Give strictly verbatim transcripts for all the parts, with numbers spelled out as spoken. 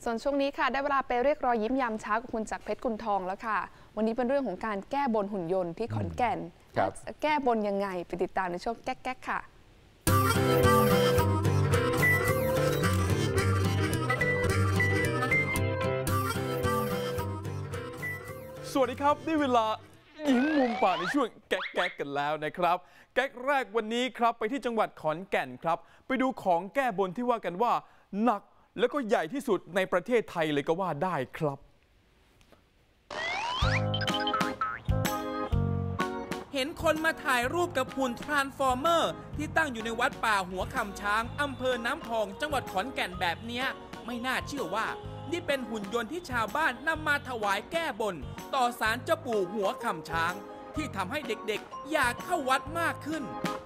ส่วนช่วงนี้ค่ะได้เวลาไปเรียกรอยยิ้มยามเช้ากับคุณจักรเพชรกุลทองแล้วค่ะวันนี้เป็นเรื่องของการแก้บนหุ่นยนต์ที่ขอนแก่นแก้บนยังไงไปติดตามในช่วงแก๊กๆค่ะสวัสดีครับได้เวลายิ้มมุมปากในช่วงแก๊กๆกันแล้วนะครับแก๊กแรกวันนี้ครับไปที่จังหวัดขอนแก่นครับไปดูของแก้บนที่ว่ากันว่าหนักแล้วก็ใหญ่ที่สุดในประเทศไทยเลยก็ว่าได้ครับเห็นคนมาถ่ายรูปกับหุ่นทรานส์ฟอร์เมอร์ที่ตั้งอยู่ในวัดป่าหัวคำช้างอำเภอน้ำพองจังหวัดขอนแก่นแบบนี้ไม่น่าเชื่อว่านี่เป็นหุ่นยนต์ที่ชาวบ้านนำมาถวายแก้บนต่อศาลเจ้าปู่หัวคำช้างที่ทำให้เด็กๆอยากเข้าวัดมากขึ้น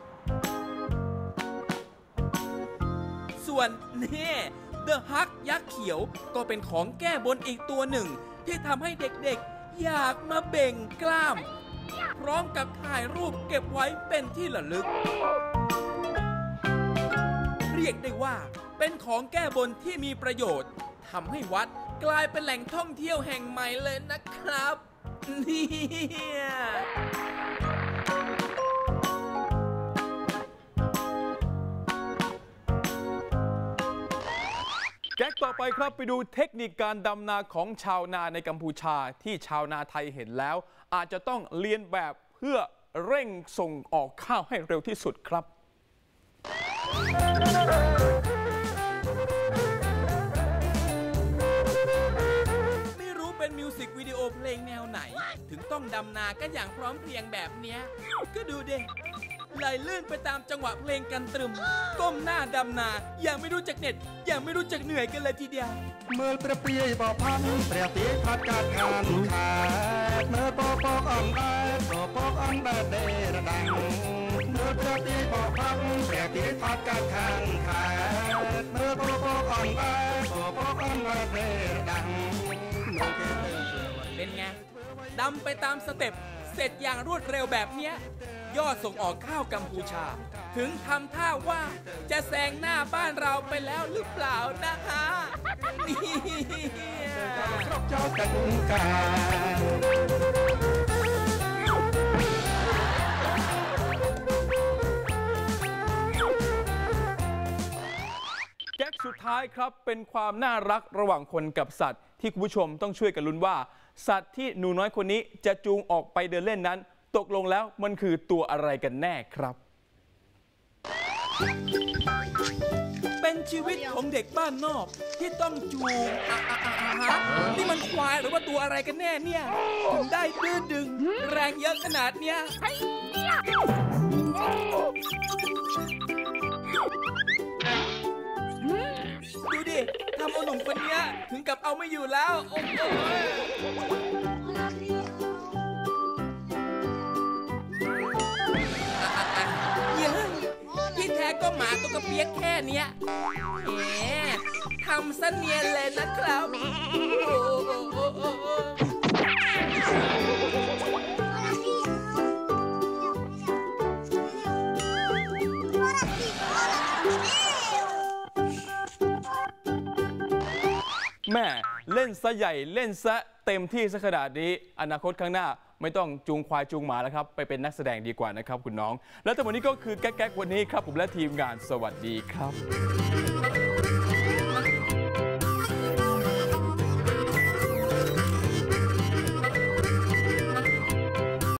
ส่วนนี่เดอะฮักยักษ์เขียวก็เป็นของแก้บนอีกตัวหนึ่งที่ทำให้เด็กๆอยากมาเบ่งกล้ามพร้อมกับถ่ายรูปเก็บไว้เป็นที่ระลึกเรียกได้ว่าเป็นของแก้บนที่มีประโยชน์ทำให้วัดกลายเป็นแหล่งท่องเที่ยวแห่งใหม่เลยนะครับเนี่ยแก๊กต่อไปครับไปดูเทคนิคการดำนาของชาวนาในกัมพูชาที่ชาวนาไทยเห็นแล้วอาจจะต้องเรียนแบบเพื่อเร่งส่งออกข้าวให้เร็วที่สุดครับไม่รู้เป็นมิวสิกวิดีโอเพลงแนวไหนถึงต้องดำนากันอย่างพร้อมเพรียงแบบเนี้ยก็ดูเด้ไหลลื่นไปตามจังหวะเพลงกันตรึมก้มหน้าดำนาอย่างไม่รู้จักเหน็ดอย่างไม่รู้จักเหนื่อยกันเลยทีเดียวเมื่อเปรียบเปรียบพันเปรียบเทียบพัดการงานขาดเมื่อปอกปอกอ่อนแอปอกปอกอ่อนแอเดระดังเมื่อเปรียบเทียบพันเปรียบเทียบพัดการงานขาดเมื่อปอกปอกอ่อนแอปอกปอกอ่อนแอเดระดังเป็นไงดำไปตามสเต็ปเสร็จอย่างรวดเร็วแบบเนี้ยยอดส่งออกข้าวกัมพูชาถึงทำท่าว่าจะแซงหน้าบ้านเราไปแล้วหรือเปล่านะฮะนี่เจ้าแต่งกาแก๊กสุดท้ายครับเป็นความน่ารักระหว่างคนกับสัตว์ที่คุณผู้ชมต้องช่วยกันลุ้นว่าสัตว์ที่หนูน้อยคนนี้จะจูงออกไปเดินเล่นนั้นตกลงแล้วมันคือตัวอะไรกันแน่ครับเป็นชีวิตของเด็กบ้านนอกที่ต้องจูงอ่ะอ่ะอ่ะฮะนี่มันควายหรือว่าตัวอะไรกันแน่เนี่ยถึงได้ดื้อดึงแรงเยอะขนาดเนี้ยดูดิทำเอาหนุ่มคนนี้ถึงกับเอาไม่อยู่แล้วโอ้โหที่แท้ก็หมาตัวกระเปียกแค่เนี้ยแหมทำซะเนียนเลยนะครับแม่เล่นซะใหญ่เล่นซะเต็มที่ซะขนาดนี้อนาคตข้างหน้าไม่ต้องจูงควายจูงหมาแล้วครับไปเป็นนักแสดงดีกว่านะครับคุณน้องและทั้งหมดนี้ก็คือแก๊กๆวันนี้ครับผมและทีมงานสวัสดีครับ